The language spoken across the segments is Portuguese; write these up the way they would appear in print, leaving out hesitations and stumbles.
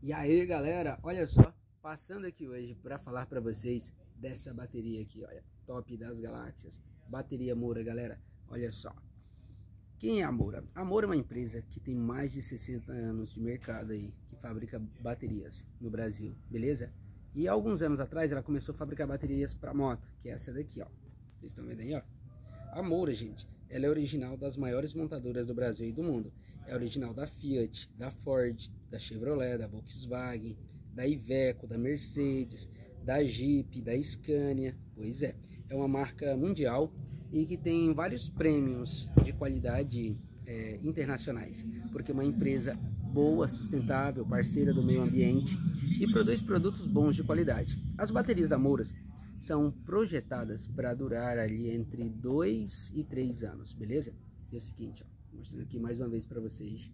E aí galera, olha só, passando aqui hoje para falar para vocês dessa bateria aqui, olha, top das galáxias, bateria Moura galera, olha só. Quem é a Moura? A Moura é uma empresa que tem mais de 60 anos de mercado aí, que fabrica baterias no Brasil, beleza? E há alguns anos atrás ela começou a fabricar baterias para moto, que é essa daqui, ó. Vocês estão vendo aí, ó? A Moura, gente, ela é original das maiores montadoras do Brasil e do mundo. É original da Fiat, da Ford, da Chevrolet, da Volkswagen, da Iveco, da Mercedes, da Jeep, da Scania. Pois é, é uma marca mundial e que tem vários prêmios de qualidade internacionais, porque é uma empresa boa, sustentável, parceira do meio ambiente e produz produtos bons de qualidade. As baterias da Moura são projetadas para durar ali entre 2 e 3 anos, beleza? E é o seguinte, ó, mostrando aqui mais uma vez para vocês.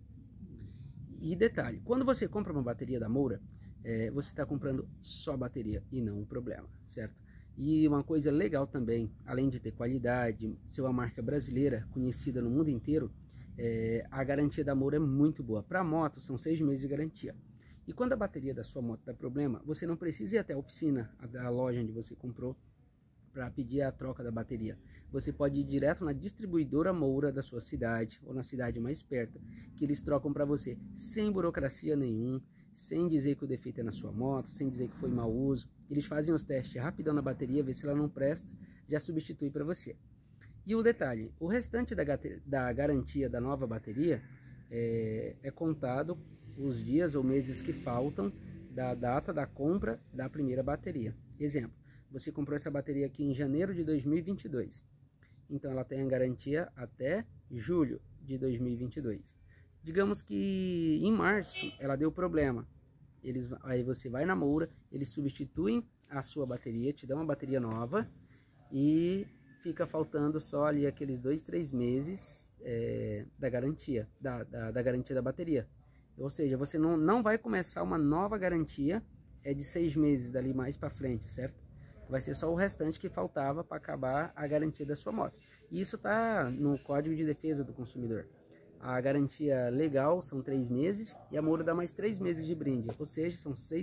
E detalhe, quando você compra uma bateria da Moura, você está comprando só a bateria e não o problema, certo? E uma coisa legal também, além de ter qualidade, ser uma marca brasileira conhecida no mundo inteiro, a garantia da Moura é muito boa. Para moto são 6 meses de garantia. E quando a bateria da sua moto dá problema, você não precisa ir até a oficina, da loja onde você comprou, para pedir a troca da bateria. Você pode ir direto na distribuidora Moura da sua cidade, ou na cidade mais perto, que eles trocam para você, sem burocracia nenhum, sem dizer que o defeito é na sua moto, sem dizer que foi mau uso. Eles fazem os testes rapidão na bateria, vê se ela não presta, já substitui para você. E um detalhe, o restante da garantia da nova bateria é contado os dias ou meses que faltam da data da compra da primeira bateria. Exemplo, você comprou essa bateria aqui em janeiro de 2022, então ela tem a garantia até julho de 2022. Digamos que em março ela deu problema, aí você vai na Moura, eles substituem a sua bateria, te dão uma bateria nova e fica faltando só ali aqueles 2, 3 meses da garantia, da garantia da bateria. Ou seja, você não vai começar uma nova garantia de 6 meses dali mais para frente, certo? Vai ser só o restante que faltava para acabar a garantia da sua moto. E isso está no Código de Defesa do Consumidor. A garantia legal são 3 meses e a Moura dá mais 3 meses de brinde. Ou seja, são 6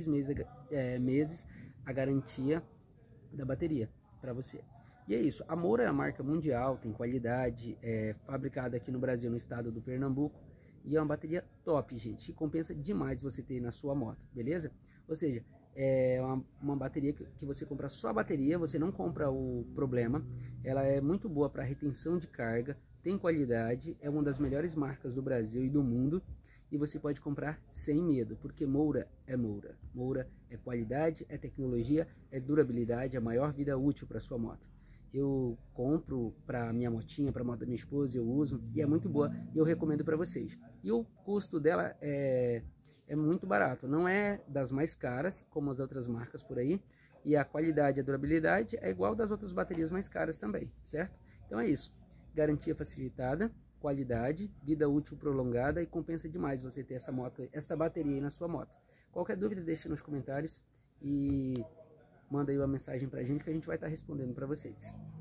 meses a garantia da bateria para você. E é isso, a Moura é uma marca mundial, tem qualidade, é fabricada aqui no Brasil, no estado do Pernambuco. E é uma bateria top, gente, que compensa demais você ter na sua moto, beleza? Ou seja, é uma bateria que você compra só a bateria, você não compra o problema. Ela é muito boa para retenção de carga, tem qualidade, é uma das melhores marcas do Brasil e do mundo. E você pode comprar sem medo, porque Moura é Moura. Moura é qualidade, é tecnologia, é durabilidade, é a maior vida útil para sua moto. Eu compro para minha motinha, para a moto da minha esposa, eu uso e é muito boa e eu recomendo para vocês. E o custo dela é muito barato, não é das mais caras como as outras marcas por aí, e a qualidade e a durabilidade é igual das outras baterias mais caras também, certo? Então é isso, garantia facilitada, qualidade, vida útil prolongada e compensa demais você ter essa bateria aí na sua moto. Qualquer dúvida deixa nos comentários e manda aí uma mensagem pra gente que a gente vai estar respondendo para vocês.